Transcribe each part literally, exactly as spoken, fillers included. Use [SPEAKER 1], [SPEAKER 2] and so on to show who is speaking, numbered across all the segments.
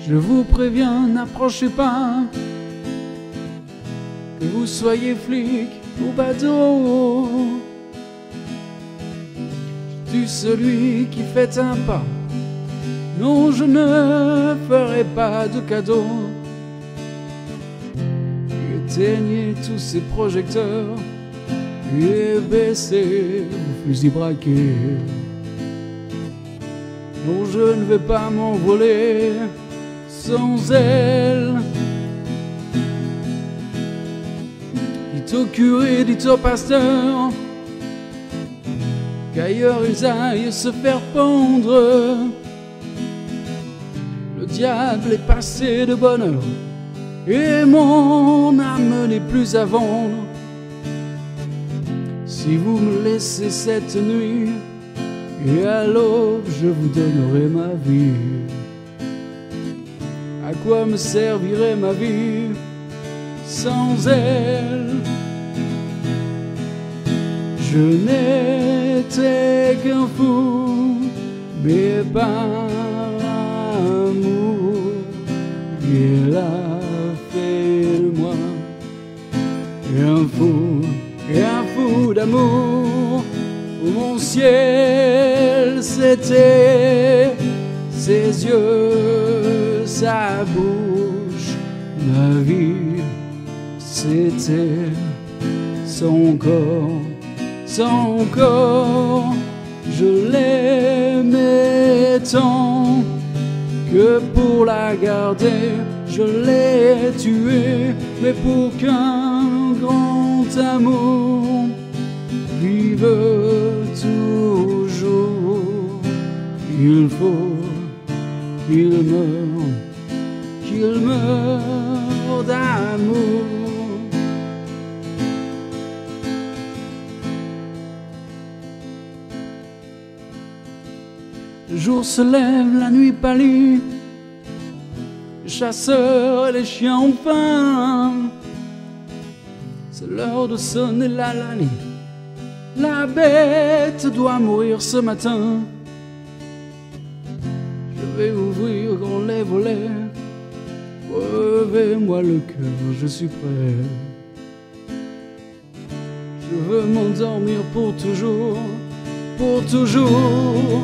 [SPEAKER 1] Je vous préviens, n'approchez pas, que vous soyez flic ou badaud. Je tue celui qui fait un pas. Non, je ne ferai pas de cadeau. Éteignez tous ces projecteurs et baissez vos fusils braqués. Non, je ne vais pas m'envoler sans elle. Dites au curé, dites au pasteur qu'ailleurs ils aillent se faire pendre. Le diable est passé de bonne heure et mon âme n'est plus à vendre. Si vous me laissez cette nuit, et à l'aube je vous donnerai ma vie. À quoi me servirait ma vie sans elle? Je n'étais qu'un fou, mais par amour, il a fait de moi un fou, et un fou d'amour. Où mon ciel c'était ses yeux, sa bouche, ma vie c'était son corps, son corps. Je l'aimais tant que pour la garder je l'ai tuée. Mais pour qu'un grand amour vive toujours, il faut qu'il meure, qu'il meure d'amour. Le jour se lève, la nuit pâlit, les chasseurs et les chiens ont faim. C'est l'heure de sonner la lanie. La bête doit mourir ce matin. Je vais ouvrir grand les volets. Crevez-moi le cœur, je suis prêt. Je veux m'endormir pour toujours, pour toujours.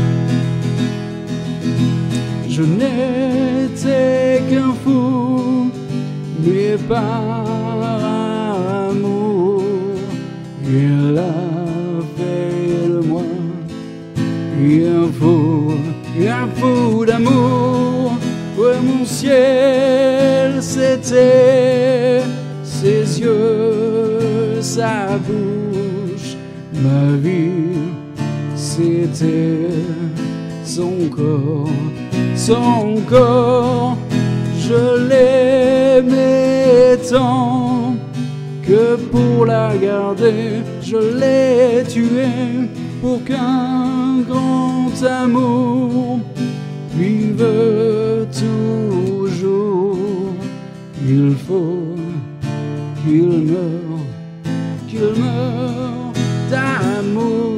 [SPEAKER 1] Je n'étais qu'un fou, mais par amour, il a fait de moi un fou, un fou d'amour. Ouais, mon ciel c'était ses yeux, sa bouche, ma vie c'était son corps, son corps. Je l'aimais tant que pour la garder je l'ai tuée. Pour qu'un grand amour vive toujours, il faut qu'il meure, qu'il meure d'amour.